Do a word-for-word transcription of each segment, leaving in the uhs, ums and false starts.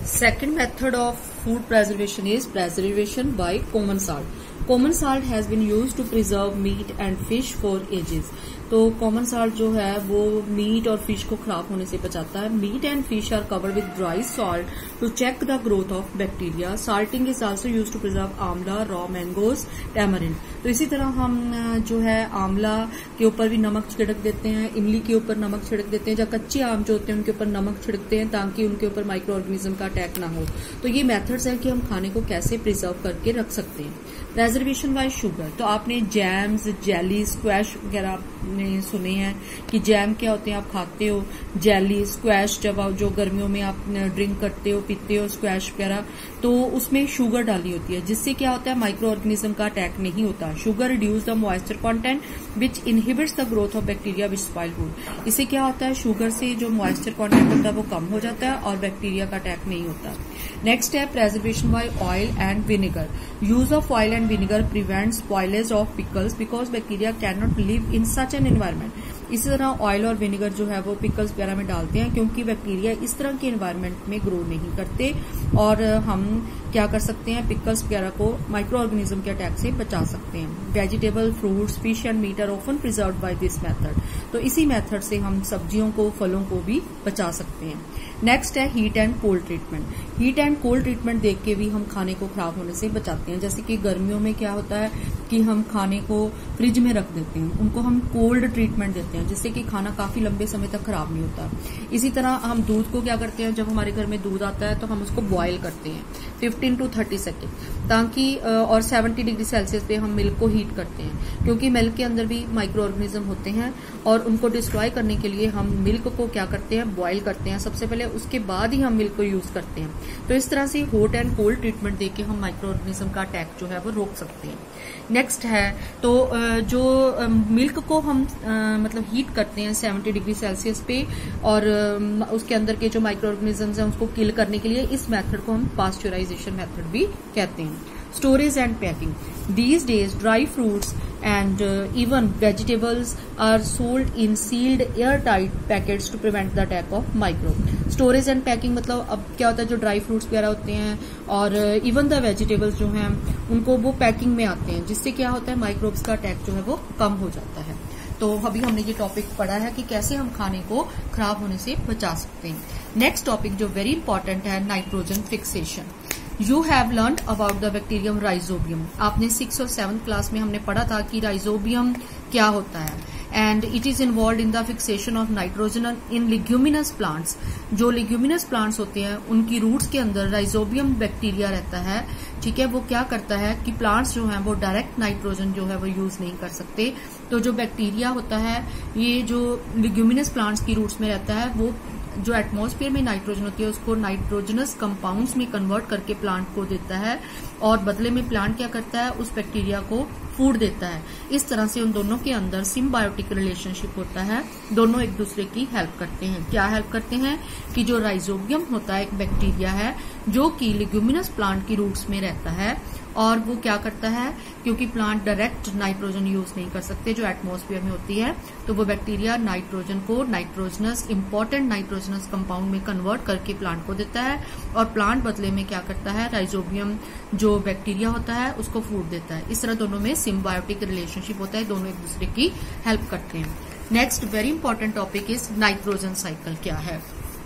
Second method of food preservation is preservation by common salt. Common salt has been used to preserve meat and fish for ages. तो common salt जो है वो meet और fish को खराब होने से बचाता है. Meat and fish are covered with dry salt to check the growth of bacteria. Salting is also used to preserve amla, raw mangoes, tamarind. तो इसी तरह हम जो है आंवला के ऊपर भी नमक छिड़क देते हैं, इमली के ऊपर नमक छिड़क देते हैं, या कच्चे आम जो होते हैं उनके ऊपर नमक छिड़कते हैं ताकि उनके ऊपर माइक्रो ऑर्गेनिज्म का अटैक ना हो. तो ये मेथड्स है कि हम खाने को कैसे प्रिजर्व करके रख सकते हैं. Preservation by sugar. तो आपने जैम्स, जेली, स्क्वैश वगैरह आपने सुने हैं कि जैम क्या होते हैं, आप खाते हो. जेली, स्क्वैश जब आप जो गर्मियों में आप ड्रिंक करते हो, पीते हो स्क्वैश वगैरह, तो उसमें शुगर डाली होती है जिससे क्या होता है माइक्रो ऑर्गेनिज्म का अटैक नहीं होता. Sugar reduce the moisture content which inhibits the growth of bacteria which spoil food. इससे क्या होता है शुगर से जो मॉइस्चर कंटेंट होता है वो कम हो जाता है और बैक्टीरिया का अटैक नहीं होता. नेक्स्ट है preservation by oil and vinegar. Use of oil and vinegar prevent spoilage of pickles because bacteria can not live in such an environment. इसी तरह ऑयल और विनेगर जो है वो पिकल्स वगैरह में डालते हैं क्योंकि बैक्टीरिया इस तरह के एनवायरमेंट में ग्रो नहीं करते और हम क्या कर सकते हैं पिकल्स वगैरह को माइक्रो ऑर्गेनिज्म के अटैक से बचा सकते हैं. Vegetable, fruits, fish and meat are often preserved by this method. तो इसी मेथड से हम सब्जियों को, फलों को भी बचा सकते हैं. नेक्स्ट है heat and cold treatment. Heat and cold treatment देख के भी हम खाने को खराब होने से बचाते हैं. जैसे कि गर्मियों में क्या होता है कि हम खाने को फ्रिज में रख देते हैं, उनको हम कोल्ड ट्रीटमेंट देते हैं जिससे कि खाना काफी लंबे समय तक खराब नहीं होता. इसी तरह हम दूध को क्या करते हैं, जब हमारे घर में दूध आता है तो हम उसको बॉयल करते हैं फिफ्टीन टू थर्टी सेकेंड ताकि, और सेवेंटी डिग्री सेल्सियस पे हम मिल्क को हीट करते हैं क्योंकि मिल्क के अंदर भी माइक्रो ऑर्गेनिज्म होते हैं और उनको डिस्ट्रॉय करने के लिए हम मिल्क को क्या करते हैं, बॉयल करते हैं सबसे पहले, उसके बाद ही हम मिल्क को यूज करते हैं. तो इस तरह से हॉट एंड कोल्ड ट्रीटमेंट देके हम माइक्रो ऑर्गेनिज्म का अटैक जो है वो रोक सकते हैं. नेक्स्ट है तो जो मिल्क को हम मतलब हीट करते हैं सेवेंटी डिग्री सेल्सियस पे और उसके अंदर के जो माइक्रो ऑर्गेनिजम्स हैं उसको किल करने के लिए इस मेथड को हम पास्चराइजेशन मेथड भी कहते हैं. Storage and packing. These days, dry fruits and uh, even vegetables are sold in sealed airtight packets to prevent the attack of microbe. Storage and packing मतलब अब क्या होता है जो ड्राई फ्रूट्स वगैरह होते हैं और इवन द वेजिटेबल्स जो हैं उनको वो पैकिंग में आते हैं जिससे क्या होता है माइक्रोब्स का अटैक जो है वो कम हो जाता है. तो अभी हमने ये टॉपिक पढ़ा है कि कैसे हम खाने को खराब होने से बचा सकते हैं. नेक्स्ट टॉपिक जो वेरी इंपॉर्टेंट है nitrogen fixation. You have learn about the bacterium rhizobium. आपने सिक्स और सेवन्थ क्लास में हमने पढ़ा था कि राइजोबियम क्या होता है and it is involve in the fixation of nitrogen in leguminous plants. जो लिग्यूमिनस प्लांट्स होते हैं उनकी रूट्स के अंदर राइजोबियम बैक्टीरिया रहता है. ठीक है, वो क्या करता है कि प्लांट्स जो हैं वो डायरेक्ट नाइट्रोजन जो है वो यूज नहीं कर सकते. तो जो बैक्टीरिया होता है ये जो लिग्यूमिनस प्लांट्स की रूट्स में रहता है वो जो एटमॉस्फेयर में नाइट्रोजन होती है उसको नाइट्रोजनस कंपाउंड्स में कन्वर्ट करके प्लांट को देता है और बदले में प्लांट क्या करता है उस बैक्टीरिया को फूड देता है. इस तरह से उन दोनों के अंदर सिम्बायोटिक रिलेशनशिप होता है, दोनों एक दूसरे की हेल्प करते हैं. क्या हेल्प करते हैं कि जो राइजोबियम होता है एक बैक्टीरिया है जो कि लिग्यूमिनस प्लांट की रूट्स में रहता है और वो क्या करता है क्योंकि प्लांट डायरेक्ट नाइट्रोजन यूज नहीं कर सकते जो एटमॉस्फेयर में होती है, तो वो बैक्टीरिया नाइट्रोजन को नाइट्रोजनस इंपॉर्टेंट नाइट्रोजनस कंपाउंड में कन्वर्ट करके प्लांट को देता है और प्लांट बदले में क्या करता है राइजोबियम जो बैक्टीरिया होता है उसको फूड देता है. इस तरह दोनों में सिम्बायोटिक रिलेशनशिप होता है, दोनों एक दूसरे की हेल्प करते हैं. Next very important topic is nitrogen cycle. क्या है?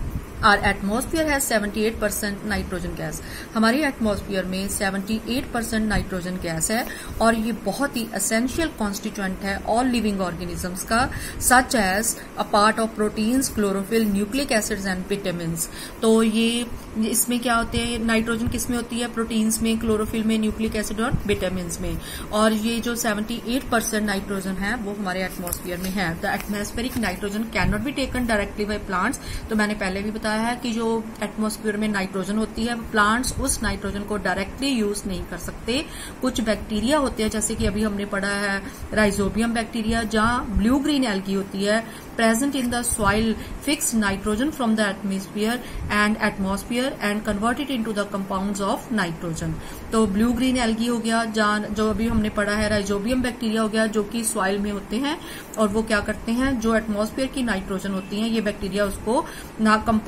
आर एटमॉस्फेयर है seventy eight percent nitrogen gas. हमारे एटमॉस्फेयर में seventy eight percent nitrogen gas है और ये बहुत ही एसेंशियल कॉन्स्टिट्यूएंट है ऑल लिविंग ऑर्गेनिजम्स का, such as a part of proteins, chlorophyll, nucleic acids and vitamins. तो ये इसमें क्या होते हैं, नाइट्रोजन किस में होती है, प्रोटीन्स में, क्लोरोफिल में, न्यूक्लिक एसिड और विटामिन्स में. और ये जो सेवेंटी एट परसेंट नाइट्रोजन है वो हमारे एटमॉस्फेयर में है. The atmospheric nitrogen can not be taken directly by plants. तो मैंने पहले भी बताया है कि जो एटमॉस्फेयर में नाइट्रोजन होती है प्लांट्स उस नाइट्रोजन को डायरेक्टली यूज नहीं कर सकते. कुछ बैक्टीरिया होते हैं जैसे कि अभी हमने पढ़ा है राइजोबियम बैक्टीरिया जहां ब्लू ग्रीन एल्गी होती है present in the soil fix nitrogen from the atmosphere and atmosphere and convert it into the compounds of nitrogen. तो ब्लू ग्रीन एल्गी हो गया, जहाँ जो अभी हमने पढ़ा है राइजोबियम बैक्टीरिया हो गया जो कि सॉइल में होते हैं और वो क्या करते हैं जो एटमॉस्फेयर की नाइट्रोजन होती है ये बैक्टीरिया उसको ना कंपाउंड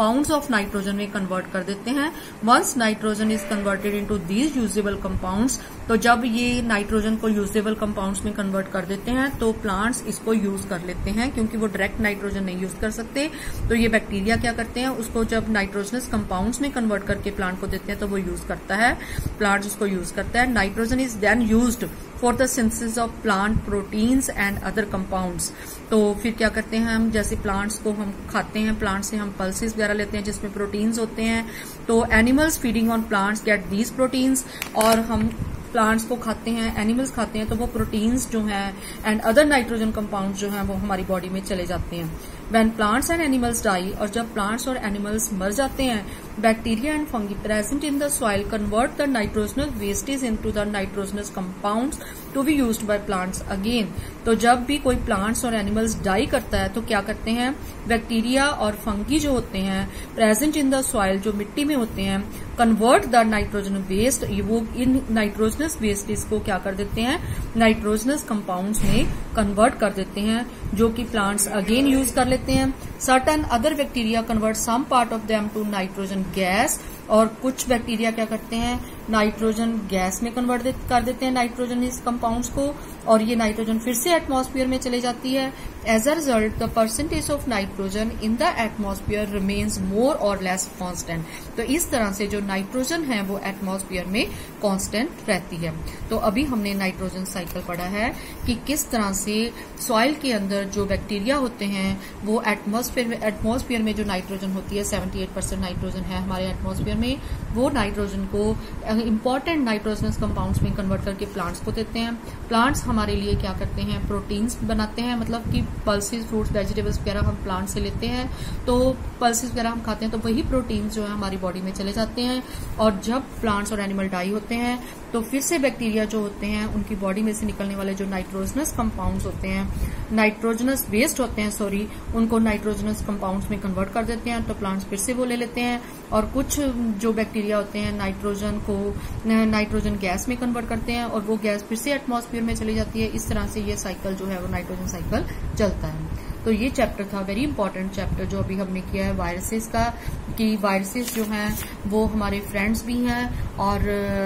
कंपाउंड्स ऑफ नाइट्रोजन में कन्वर्ट कर देते हैं। Once nitrogen is converted into these usable compounds, तो जब ये नाइट्रोजन को यूजेबल कंपाउंड्स में कन्वर्ट कर देते हैं तो प्लांट्स इसको यूज कर लेते हैं, क्योंकि वो डायरेक्ट नाइट्रोजन नहीं यूज कर सकते। तो ये बैक्टीरिया क्या करते हैं, उसको जब नाइट्रोजनस कंपाउंड्स में कन्वर्ट करके प्लांट को देते हैं तो वो यूज करता है, प्लांट उसको यूज करता है। Nitrogen is then used for the synthesis of plant proteins and other compounds. तो फिर क्या करते हैं हम, जैसे प्लांट्स को हम खाते हैं, प्लांट से हम पल्सेस वगैरह लेते हैं जिसमें प्रोटीन्स होते हैं, तो animals feeding on plants get these proteins, और हम प्लांट्स को खाते हैं, एनिमल्स खाते हैं, तो वो प्रोटीन्स जो हैं एंड अदर नाइट्रोजन कंपाउंड्स जो हैं वो हमारी बॉडी में चले जाते हैं। When plants and animals die, और जब प्लांट्स और एनिमल्स मर जाते हैं, bacteria and fungi present in the soil convert the nitrogenous wastage into the nitrogenous compounds to be used by plants again. तो जब भी कोई प्लांट्स और एनिमल्स डाई करता है तो क्या करते हैं, बैक्टीरिया और फंगी जो होते हैं प्रेजेंट इन द सॉइल, जो मिट्टी में होते हैं, कन्वर्ट द नाइट्रोजन वेस्ट, वो इन नाइट्रोजनस वेस्टेज को क्या कर देते हैं, नाइट्रोजनस कंपाउंड्स में कन्वर्ट कर देते हैं, जो कि प्लांट्स अगेन यूज कर लेते हैं। Certain other bacteria convert some part of them to nitrogen gas, और कुछ बैक्टीरिया क्या करते हैं, नाइट्रोजन गैस में कन्वर्ट दे, कर देते हैं नाइट्रोजन इस कंपाउंड्स को, और ये नाइट्रोजन फिर से एटमॉस्फेयर में चले जाती है। As a result the percentage of nitrogen in the atmosphere remains more or less constant. तो इस तरह से जो नाइट्रोजन है वो एटमॉस्फेयर में कांस्टेंट रहती है। तो अभी हमने नाइट्रोजन साइकिल पढ़ा है कि किस तरह से सॉइल के अंदर जो बैक्टीरिया होते हैं वो एटमॉस्फेयर में एटमॉस्फेयर में जो नाइट्रोजन होती है, अठहत्तर परसेंट नाइट्रोजन है हमारे एटमॉस्फेयर में, वो नाइट्रोजन को इंपॉर्टेंट नाइट्रोजनस कंपाउंड्स में कन्वर्ट करके प्लांट्स को देते हैं। प्लांट्स हमारे लिए क्या करते हैं, प्रोटीन्स बनाते हैं, मतलब कि पल्सेस, फ्रूट्स, वेजिटेबल्स वगैरह हम प्लांट से लेते हैं, तो पल्सेस वगैरह हम खाते हैं, तो वही प्रोटीन्स जो है हमारी बॉडी में चले जाते हैं। और जब प्लांट्स और एनिमल डाई होते हैं तो फिर से बैक्टीरिया जो होते हैं उनकी बॉडी में से निकलने वाले जो नाइट्रोजनस कंपाउंड्स होते हैं, नाइट्रोजनस वेस्ट होते हैं सॉरी, उनको नाइट्रोजनस कंपाउंड्स में कन्वर्ट कर देते हैं, तो प्लांट्स फिर से वो ले लेते हैं। और कुछ जो बैक्टीरिया होते हैं नाइट्रोजन को नाइट्रोजन गैस में कन्वर्ट करते हैं, और वो गैस फिर से एटमॉस्फेयर में चली जाती है। इस तरह से ये साइकिल जो है वो नाइट्रोजन साइकिल चलता है। तो ये चैप्टर था वेरी इंपॉर्टेंट चैप्टर जो अभी हमने किया है वायरसेस का, कि वायरसेस जो हैं वो हमारे फ्रेंड्स भी हैं और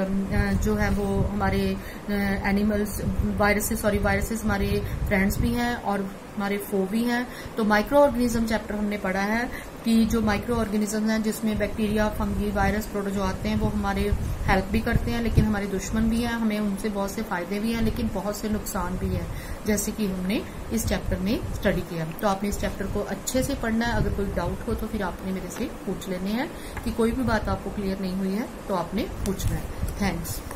जो है वो हमारे एनिमल्स, वायरसेस सॉरी वायरसेस हमारे फ्रेंड्स भी हैं और हमारे फो भी हैं। तो माइक्रो ऑर्गेनिज्म चैप्टर हमने पढ़ा है कि जो माइक्रो ऑर्गेनिज्म हैं जिसमें बैक्टीरिया, फंगी, वायरस, प्रोटो आते हैं वो हमारे हेल्प भी करते हैं लेकिन हमारे दुश्मन भी हैं, हमें उनसे बहुत से फायदे भी हैं लेकिन बहुत से नुकसान भी है, जैसे कि हमने इस चैप्टर में स्टडी किया। तो आपने इस चैप्टर को अच्छे से पढ़ना है। अगर कोई डाउट हो तो फिर आपने मेरे से पूछ लेने हैं, कि कोई भी बात आपको क्लियर नहीं हुई है तो आपने पूछना है। थैंक्स।